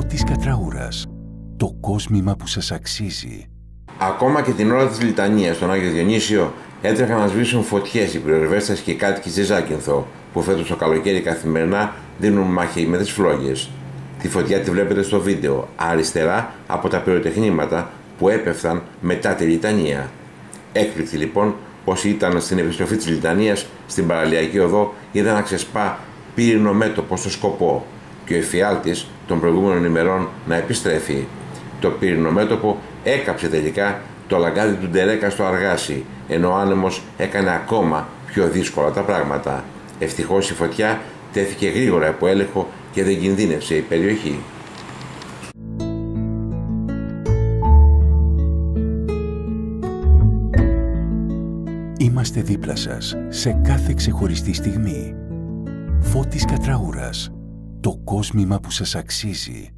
Φώτης Κατραούρας. Το κόσμημα που σας αξίζει. Ακόμα και την ώρα της λιτανίας στον Άγιο Διονύσιο έτρεχαν να σβήσουν φωτιές οι πυροσβέστες και οι κάτοικοι στη Ζάκυνθο, που φέτος το καλοκαίρι καθημερινά δίνουν μάχη με τις φλόγες. Τη φωτιά τη βλέπετε στο βίντεο, αριστερά από τα πυροτεχνήματα που έπεφταν μετά τη λιτανία. Έκπληκτοι λοιπόν όσοι ήταν στην επιστροφή της λιτανίας στην παραλιακή οδό είδαν να ξεσπά πύρινο μέτωπο στο σκοπό και ο εφιάλτης των προηγούμενων ημερών να επιστρέφει. Το πύρινο μέτωπο έκαψε τελικά το λαγκάδι του Ντερέκα στο Αργάσι, ενώ ο άνεμος έκανε ακόμα πιο δύσκολα τα πράγματα. Ευτυχώς η φωτιά τέθηκε γρήγορα υπό έλεγχο και δεν κινδύνευσε η περιοχή. Είμαστε δίπλα σας σε κάθε ξεχωριστή στιγμή. Φώτης Κατραούρας. Το κόσμημα που σας αξίζει.